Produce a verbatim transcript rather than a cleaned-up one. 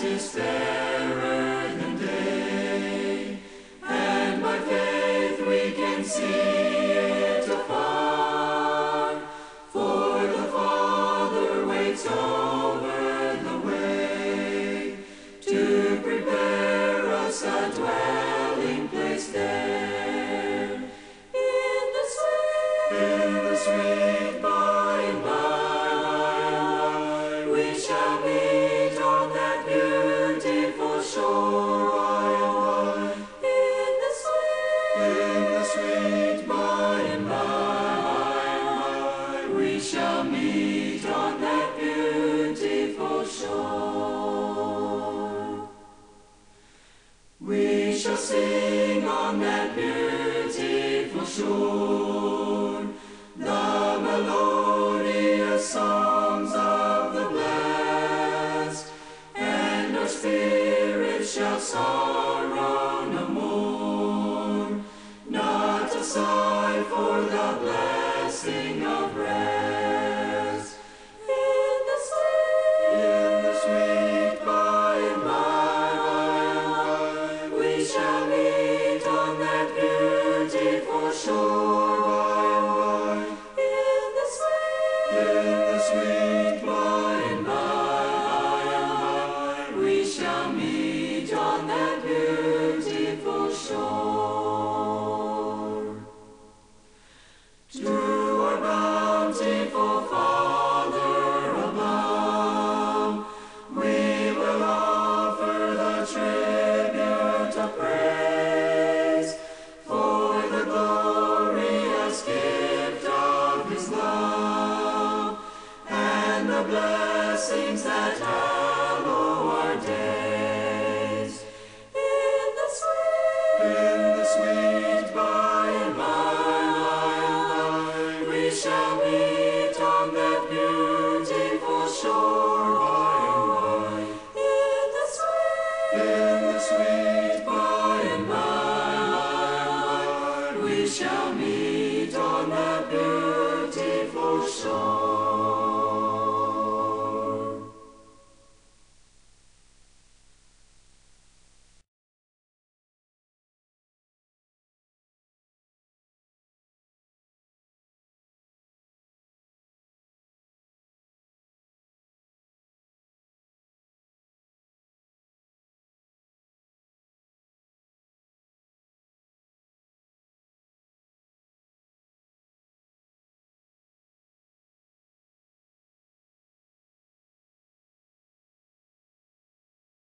is fairer than day, and by faith we can see it afar, for the Father waits over the way to prepare us a dwelling place there. In the sweet, in the sweet by and by, we shall meet on that beautiful shore by and by. In the sweet, in the sweet by and by, we shall meet on that beautiful shore. We shall sing on that beautiful shore the melodious songs of the blessed, and our spirits shall sorrow no more, not a sigh for the blessing of rest. In the sweet, in the sweet by and by, we shall meet on that beautiful shore by and by. In the sweet, in the sweet by and by, we shall meet on that beautiful shore. To our bountiful Father above, we will offer the tribute of praise for the glorious gift of His love and the blessings that